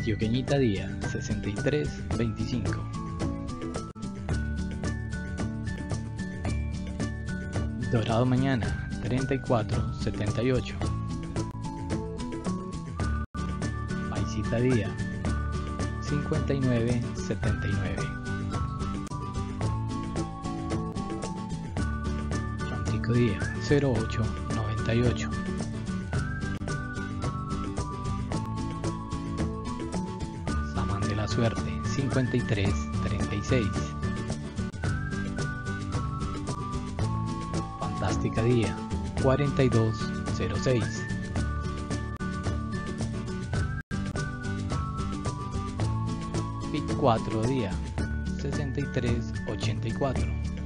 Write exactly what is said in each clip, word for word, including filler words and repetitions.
Antioqueñita día sesenta y tres veinticinco. Dorado mañana treinta y cuatro setenta y ocho. Paisita día cincuenta y nueve setenta y nueve. Chontico día cero ocho noventa y ocho. Samán de la suerte cincuenta y tres treinta y seis. Fantástica día cuarenta y dos cero seis. Pic cuatro día sesenta y tres ochenta y cuatro.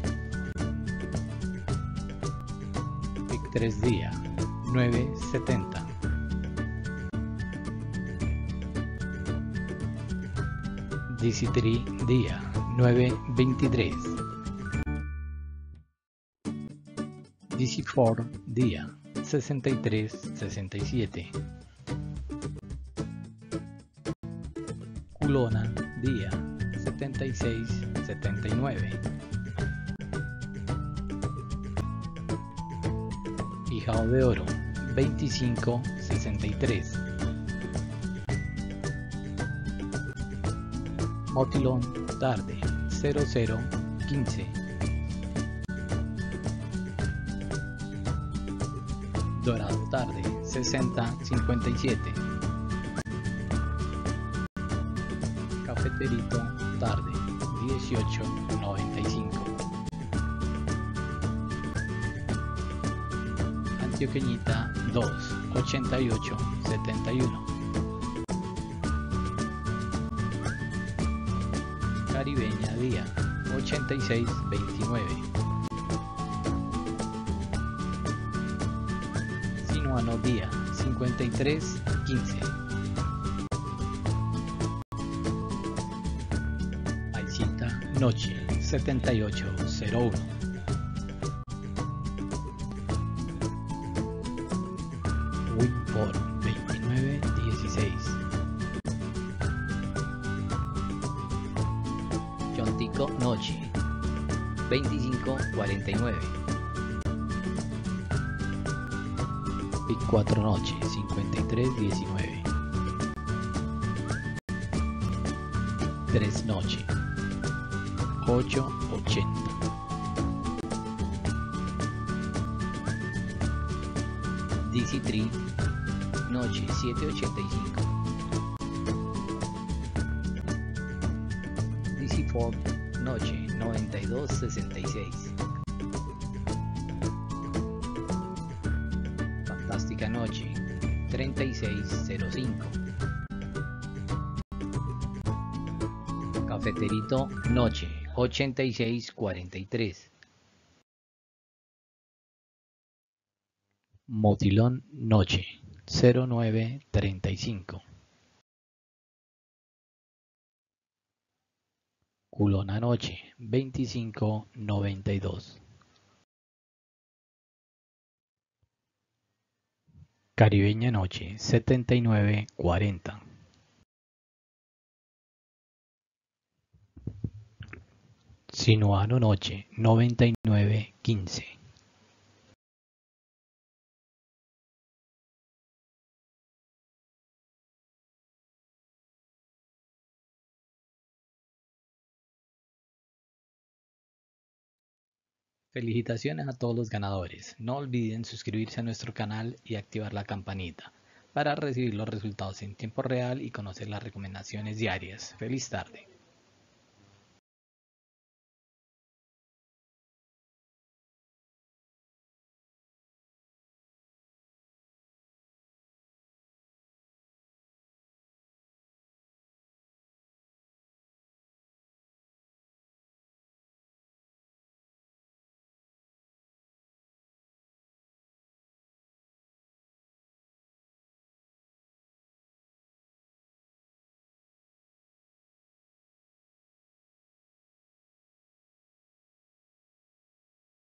Pic tres día nueve setenta. Dizzy tres día nueve veintitrés. Dizzy cuatro día sesenta y tres sesenta y siete. Culona día setenta y seis setenta y nueve. Hijao de oro veinticinco sesenta y tres. Motilón tarde cero cero quince. Dorado tarde sesenta cincuenta y siete. Cafeterito tarde dieciocho noventa y cinco. Antioqueñita dos ochenta y ocho setenta y uno. Caribeña día ochenta y seis veintinueve. Sinuano día cincuenta y tres quince. Paisita noche setenta y ocho cero uno. Winport veintinueve dieciséis. Chontico noche veinticinco cuarenta y nueve. Pic cuatro noche cincuenta y tres diecinueve. tres noche ocho ochenta. Dizzy tres noche siete ochenta y cinco. Dizzy cuatro noche noventa y dos sesenta y seis. Fantástica noche treinta y seis cero cinco. Cafeterito noche ochenta y seis cuarenta y tres. Motilón noche cero nueve treinta y cinco. Culona noche veinticinco noventa y dos. Caribeña noche setenta y nueve cuarenta. Sinuano noche noventa y nueve quince. Felicitaciones a todos los ganadores. No olviden suscribirse a nuestro canal y activar la campanita para recibir los resultados en tiempo real y conocer las recomendaciones diarias. Feliz tarde.